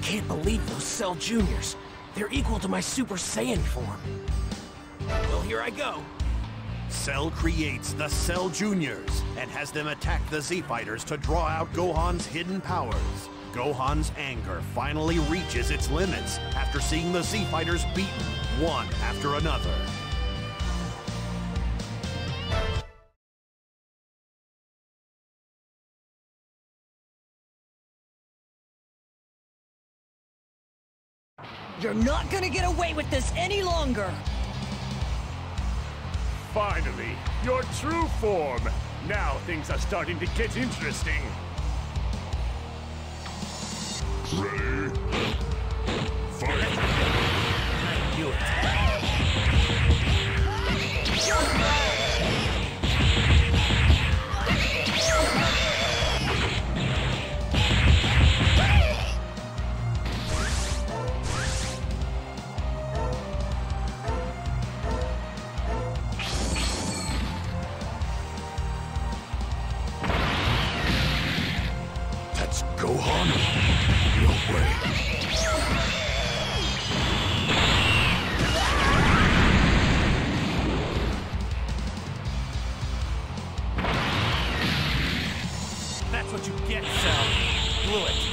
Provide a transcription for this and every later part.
can't believe those Cell Juniors. They're equal to my Super Saiyan form. Well, here I go. Cell creates the Cell Juniors and has them attack the Z-Fighters to draw out Gohan's hidden powers. Gohan's anger finally reaches its limits after seeing the Z-Fighters beaten one after another. You're not gonna get away with this any longer! Finally, your true form! Now things are starting to get interesting. Ready? Fight! I knew it. That's Gohan? No way. That's what you get, Cell. Blew it.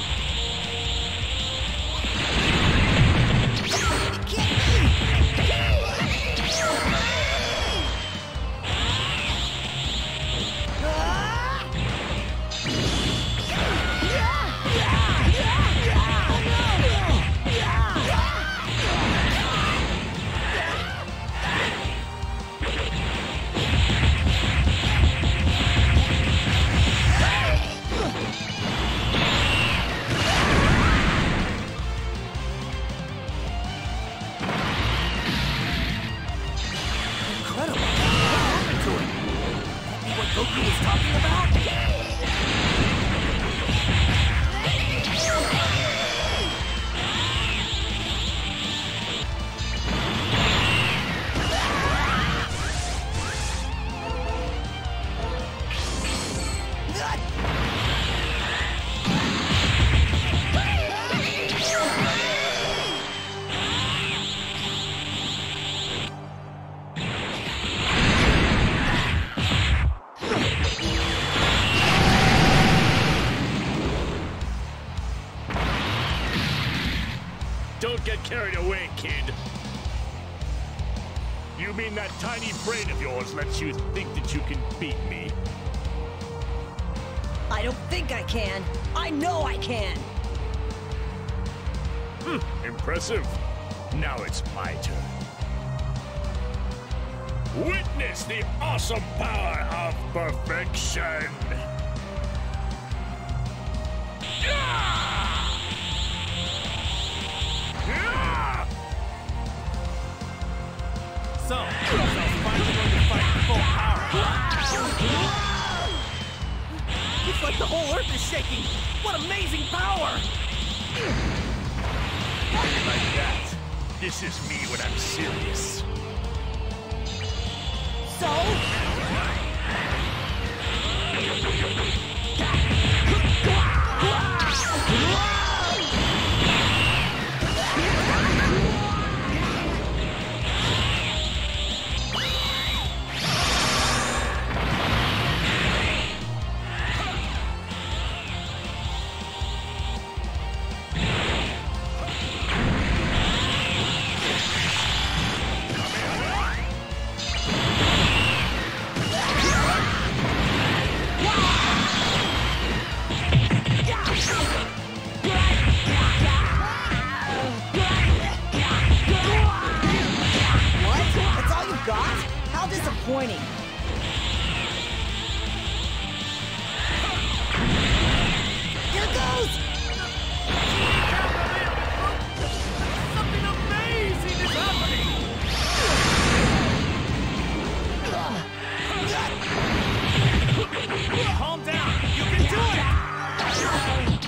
Incredible. What happened to him? That be what Goku was talking about? Don't get carried away, kid. You mean that tiny brain of yours lets you think that you can beat me? I don't think I can. I know I can! Impressive. Now it's my turn. Witness the awesome power of perfection! So, Cell's finally going to fight full power. It's like the whole Earth is shaking. What amazing power! Like that. This is me when I'm serious. So? Disappointing. Here goes! Something amazing is happening! Calm down! You can do it!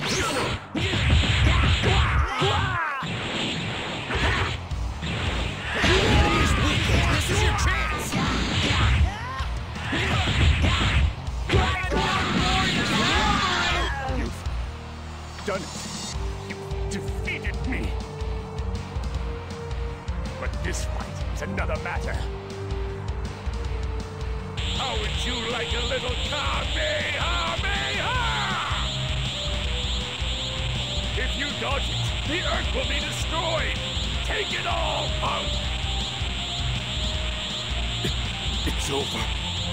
This is your chance! You've done it. You me. But this fight is another matter. How would you like a little Kamehameha? If you dodge it, the Earth will be destroyed. Take it all, punk! It's over.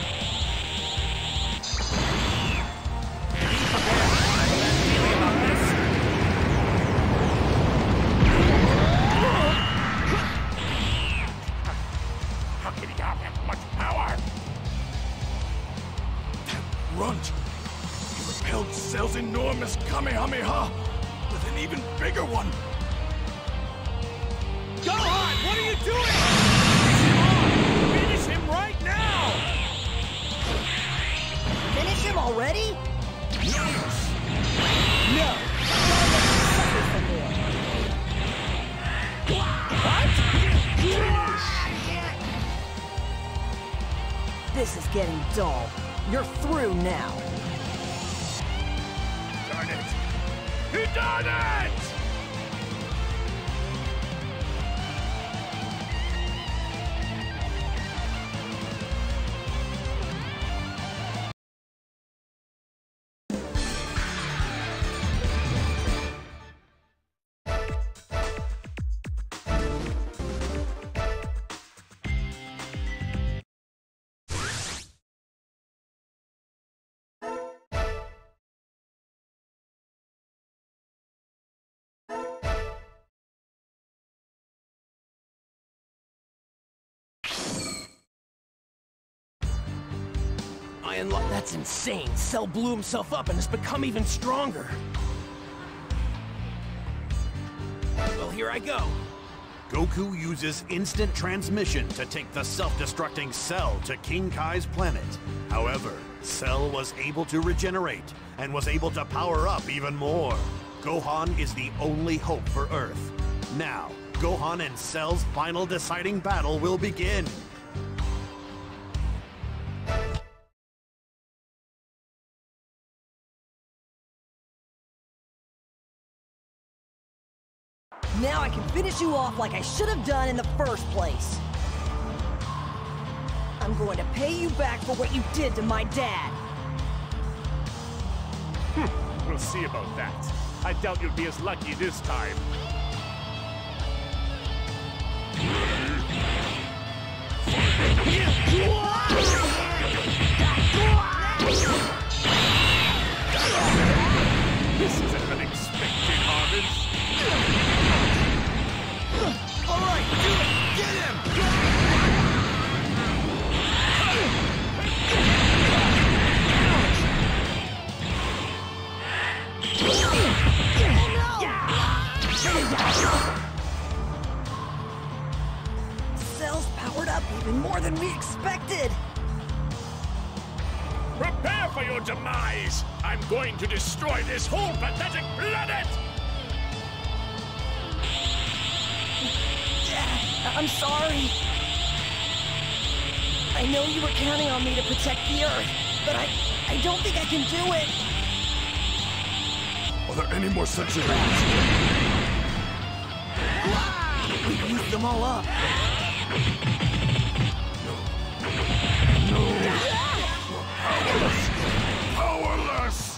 How can he have that much power? Runt! He repelled Cell's enormous Kamehameha with an even bigger one! Gohan, what are you doing? Finish him right now! Finish him already? Yes! No. Suffer some more. This is getting dull. You're through now. Darn it! He done it! That's insane. Cell blew himself up and has become even stronger. Well, here I go. Goku uses instant transmission to take the self-destructing Cell to King Kai's planet. However, Cell was able to regenerate and was able to power up even more. Gohan is the only hope for Earth. Now, Gohan and Cell's final deciding battle will begin. Now I can finish you off like I should have done in the first place. I'm going to pay you back for what you did to my dad. We'll see about that. I doubt you'll be as lucky this time. This is an unexpected harvest. All right, do it! Get him! Cell's powered up even more than we expected. Prepare for your demise! I'm going to destroy this whole pathetic planet! Dad, I'm sorry. I know you were counting on me to protect the Earth, but I don't think I can do it. Are there any more such events? We used them all up. No! Powerless! Powerless!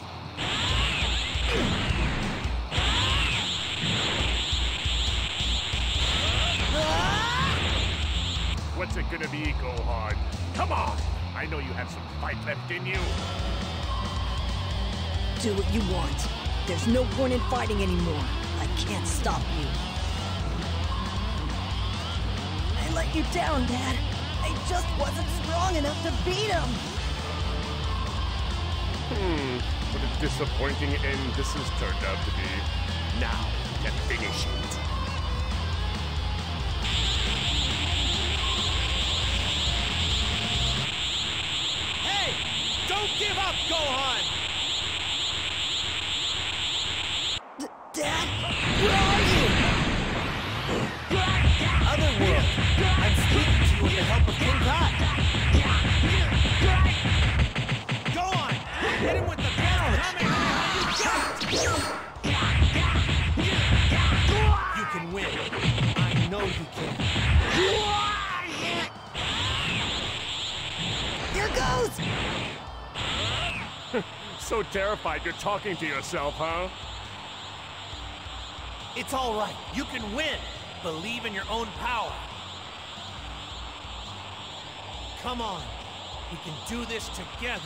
What's it gonna be, Gohan? Come on! I know you have some fight left in you. Do what you want. There's no point in fighting anymore. I can't stop you. I let you down, Dad. I just wasn't strong enough to beat him. What a disappointing end this has turned out to be. Now, to finish it. Hey! Don't give up, Gohan! Dad, where are you? Otherworld! I'm speaking to you with the help of King Kai! Go on! Hit him with the best Kamehameha you got! you can. Here goes! So terrified you're talking to yourself, huh? It's all right. You can win. Believe in your own power. Come on. We can do this together.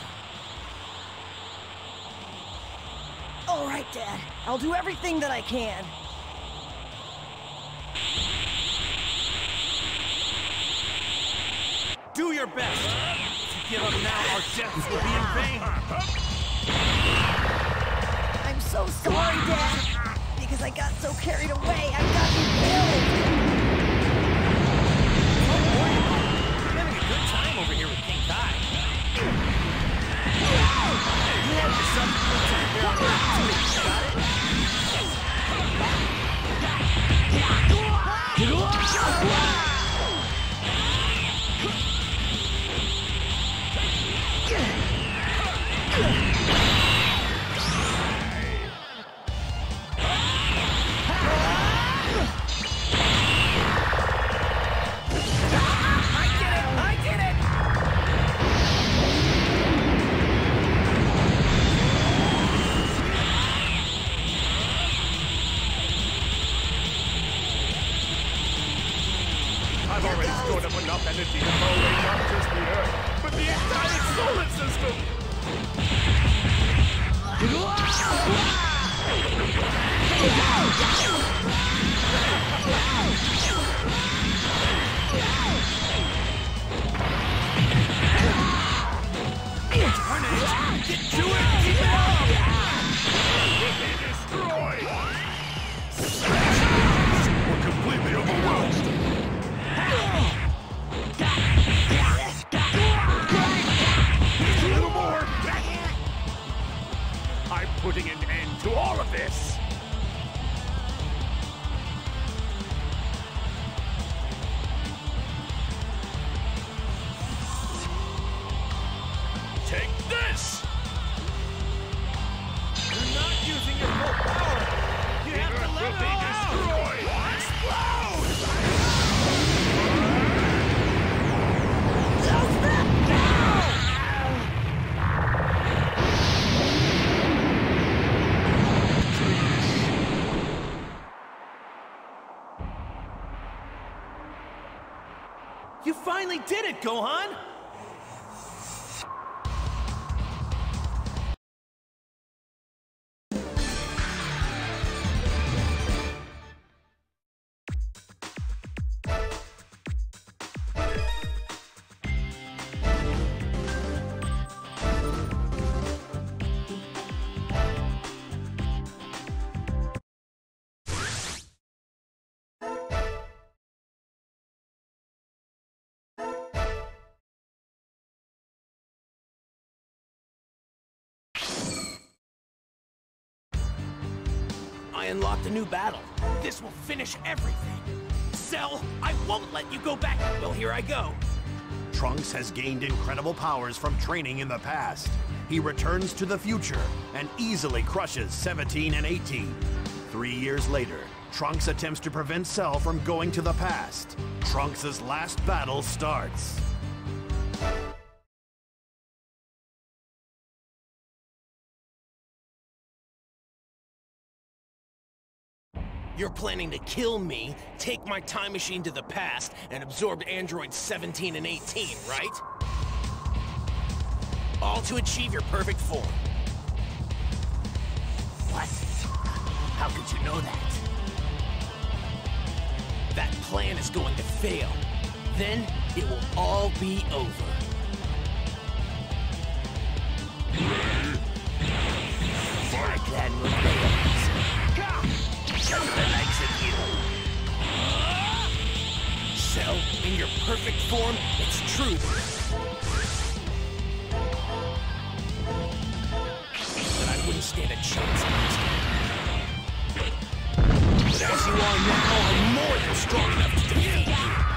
All right, Dad. I'll do everything that I can. Do your best. If you give up now, our deaths will be in vain. I'm so sorry, Dad. Because I got so carried away, I got you killed. You're having a good time over here with King Kai. You have yourself a good time here on Earth, too. Got it? I've already stored up enough energy to blow away not just the Earth, but the entire solar system! Get to it! Keep it up! Be destroyed! We're completely overwhelmed. A little more! I'm putting an end to all of this! Take this! You're not using your full power! You have to let it all out! Explode! You finally did it, Gohan! I unlocked a new battle. This will finish everything. Cell, I won't let you go back. Well, here I go. Trunks has gained incredible powers from training in the past. He returns to the future and easily crushes 17 and 18. 3 years later, Trunks attempts to prevent Cell from going to the past. Trunks' last battle starts. You're planning to kill me, take my time machine to the past, and absorb androids 17 and 18, right? All to achieve your perfect form. What? How could you know that? That plan is going to fail. Then it will all be over. Like that will fail. The likes of you. Cell, in your perfect form, it's true. But I wouldn't stand a chance against you. But as you are now, I'm more than strong enough to defeat you.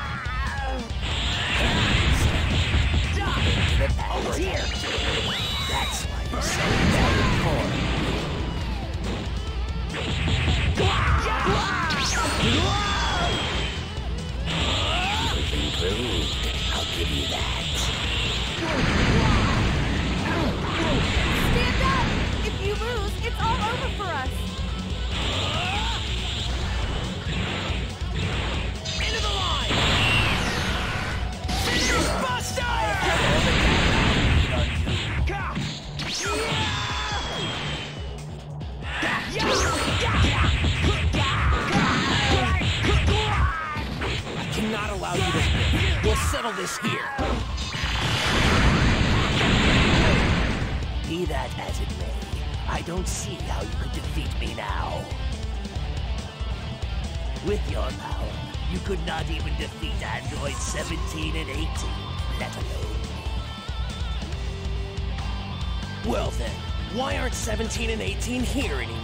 Into the power here. That's why you're so damn core. give you that. Stand up! If you lose, it's all over for us. Into the line! Fingers Buster! I cannot allow you to win. We'll settle this here. Be that as it may, I don't see how you could defeat me now. With your power, you could not even defeat androids 17 and 18, let alone me. Well then, why aren't 17 and 18 here anymore?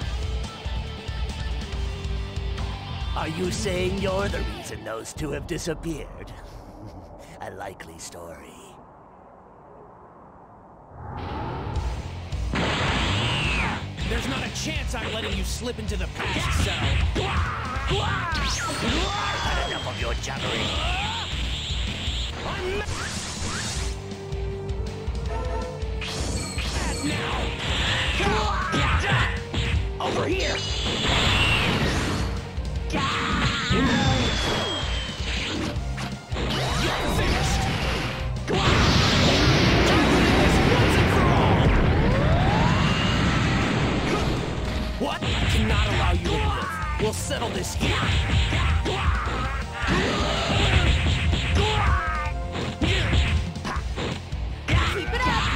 Are you saying you're the reason those two have disappeared? A likely story. There's not a chance I'm letting you slip into the past, Cell. I've had enough of your jabbering. I'm mad now. Over here. You're finished. What? I cannot allow you to live. We'll settle this here. Keep it up!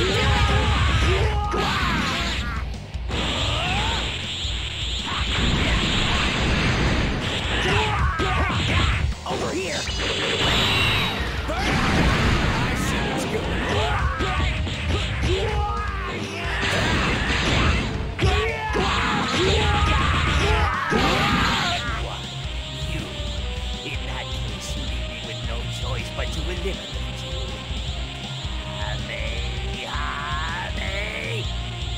Over here. I see what's going on. In that case, you leave me with no choice but to eliminate you. Hame!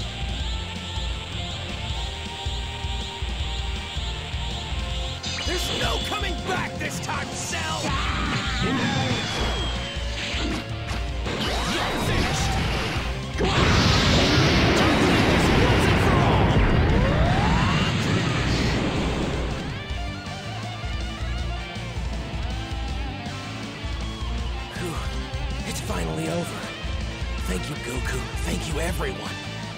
There's no coming back this time, Cell! You're finished! Once and for all! Whew. It's finally over. Thank you, Goku. Thank you, everyone.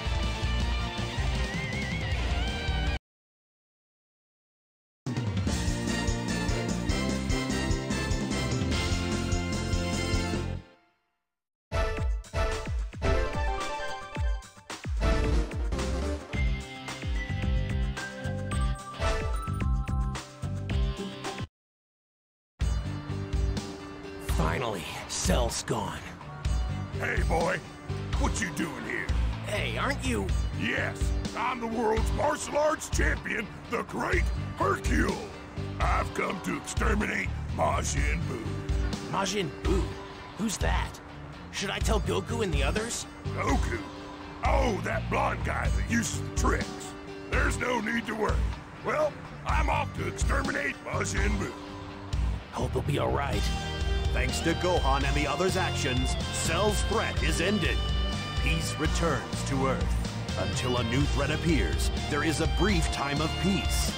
Finally, Cell's gone. Hey, boy. What you doing here? Hey, aren't you... Yes, I'm the world's martial arts champion, the Great Hercule. I've come to exterminate Majin Buu. Majin Buu? Who's that? Should I tell Goku and the others? Goku? Oh, that blonde guy that uses the tricks. There's no need to worry. Well, I'm off to exterminate Majin Buu. Hope he'll be alright. Thanks to Gohan and the others' actions, Cell's threat is ended. Peace returns to Earth. Until a new threat appears, there is a brief time of peace.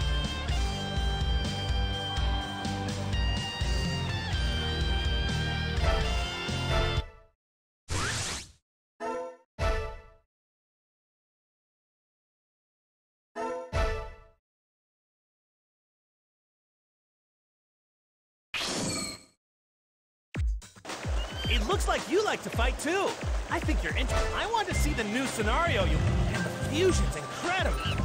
It looks like you like to fight too. I think you're interested. I want to see the new scenario and the fusion's incredible.